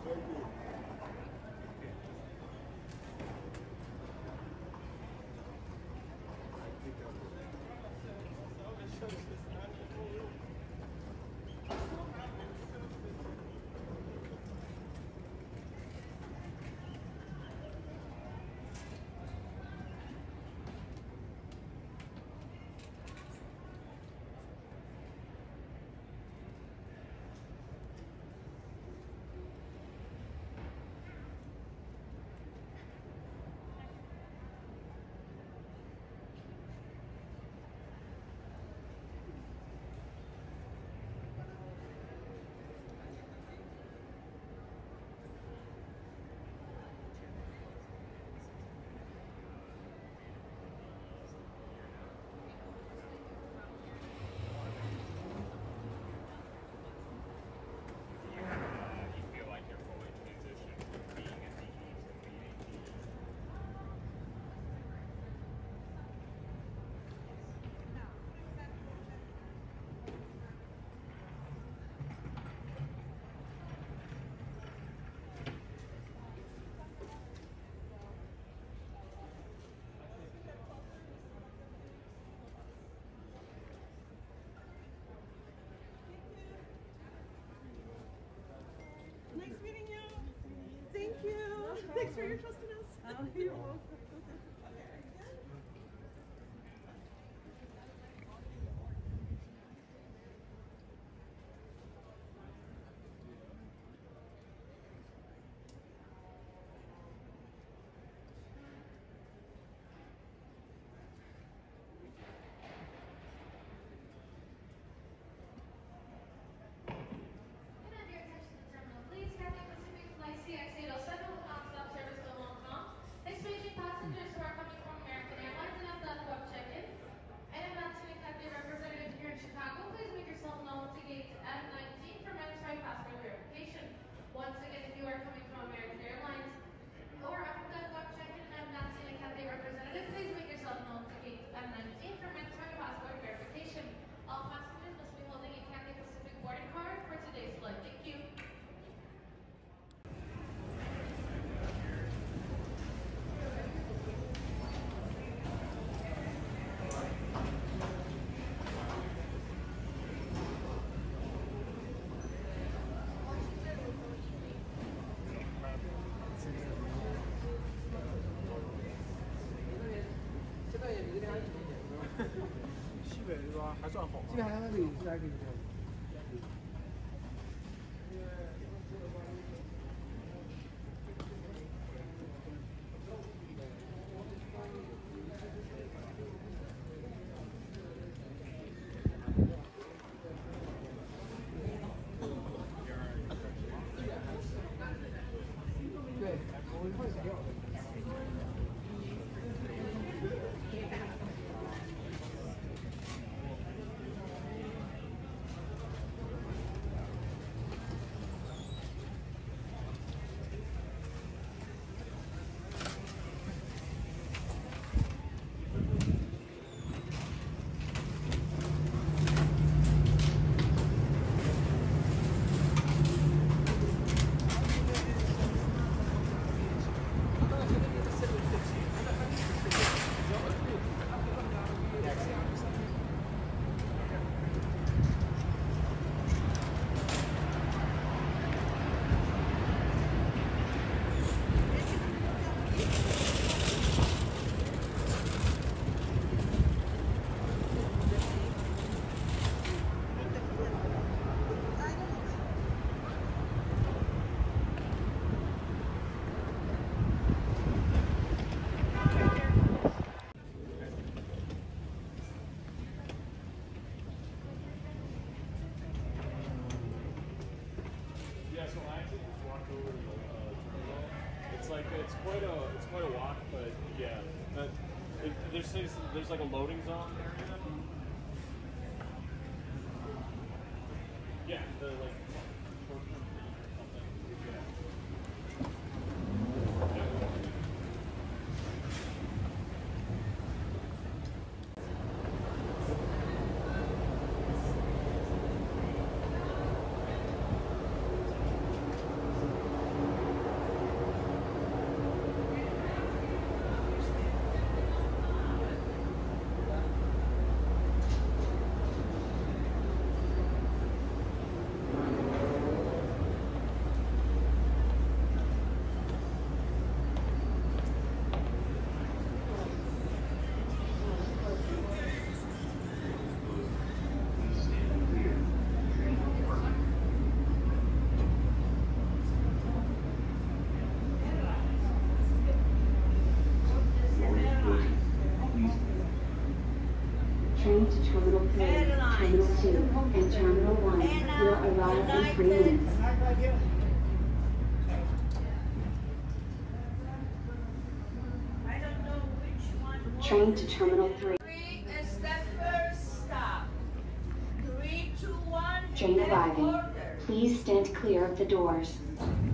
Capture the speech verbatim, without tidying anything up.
Nice meeting you. Thank you. No Thanks for your trust in us. Oh, you're welcome. Expecting passengers who are coming from American Airlines and have done web check-in. And I'm not seeing a representative here in Chicago. Please make yourself known to gate M nineteen for mandatory passport verification. Once again, if you are coming from American Airlines or have done web check-in and have not seen a Cathay representative, please make yourself known to gate M nineteen for mandatory passport verification. All passengers must be holding a Cathay Pacific boarding card for today's flight. Thank you. 西北是吧？还算好。 这边还可以，这边还可以。对，我一会儿想要。 Yeah, so I actually just walked over to the uh, terminal. It's like it's quite a it's quite a walk, but yeah, but it, there's there's like a loading zone area. Yeah, the like something. Yeah. in Terminal one. Will arrive in three minutes. I don't know which one. Train to Terminal three. Three is the first stop. Three, two, one. Train and arriving. order. Please stand clear of the doors.